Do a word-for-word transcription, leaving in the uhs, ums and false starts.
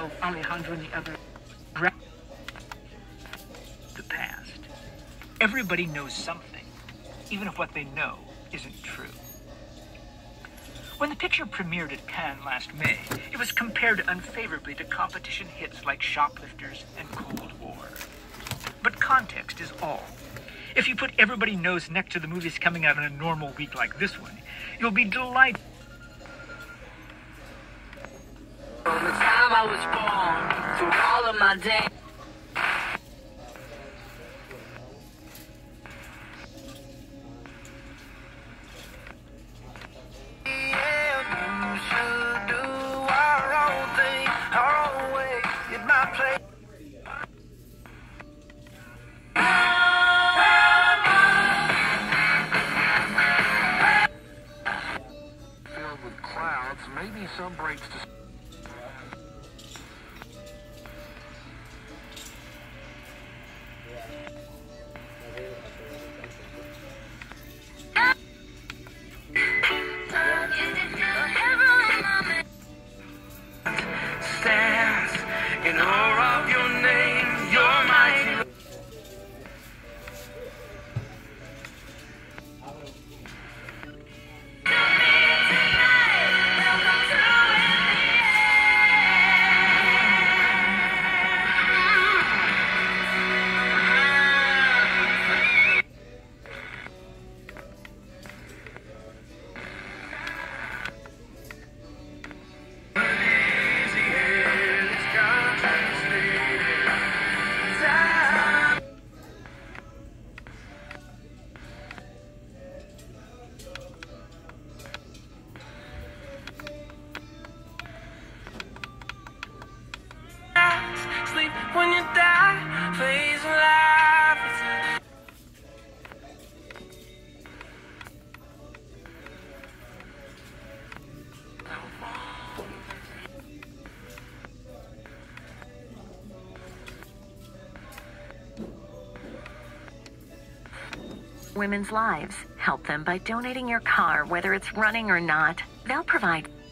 so Alejandro and the other the past. Everybody knows something, even if what they know isn't true. When the picture premiered at Cannes last May, it was compared unfavorably to competition hits like Shoplifters and Cold War. But context is all. If you put Everybody Knows next to the movies coming out on a normal week like this one, you'll be delighted. From the time I was born, through all of my days. Filled with clouds, maybe some breaks to stands in awe of your name, your mighty. Sleep when you die, phase of life. Women's lives. Help them by donating your car, whether it's running or not. They'll provide